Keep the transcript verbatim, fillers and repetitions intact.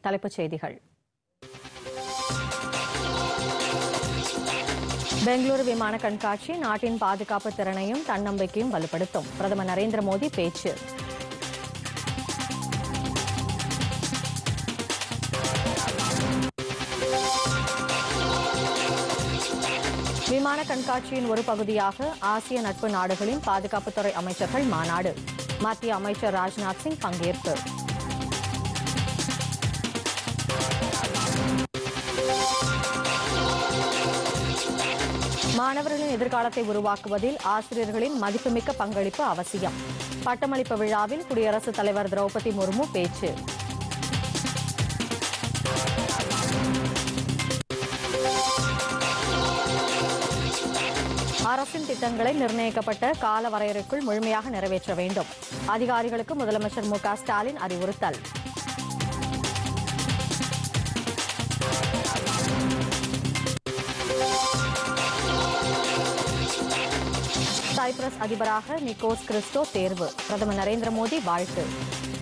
தலைப்புச் செய்திகள். பெங்களூரு விமான கண்காட்சி நாட்டின் பாதுகாப்பு திறனையும் தன்னம்பிக்கையும் வலுப்படுத்தும். பிரதமர் நரேந்திர மோடி பேச்சு. விமான கண்காட்சியின் ஒரு பகுதியாக ஆசிய நட்பு நாடுகளின் பாதுகாப்புத்துறை அமைச்சர்கள் மாநாடு. மத்திய அமைச்சர் ராஜ்நாத் சிங் பங்கேற்பு. மாணவர்களின் எதிர்காலத்தை உருவாக்குவதில் ஆசிரியர்களின் மதிப்புமிக்க பங்களிப்பு அவசியம். பட்டமளிப்பு விழாவில் குடியரசுத் தலைவர் திரௌபதி முர்மு பேச்சு. அரசின் திட்டங்களை நிர்ணயிக்கப்பட்ட கால வரையறைக்குள் முழுமையாக நிறைவேற்ற வேண்டும். அதிகாரிகளுக்கு முதலமைச்சர் மு க ஸ்டாலின் அறிவுறுத்தல். சைப்ரஸ் அதிபராக நிக்கோஸ் கிறிஸ்டோ தேர்வு. பிரதமர் நரேந்திர மோடி வாழ்த்து.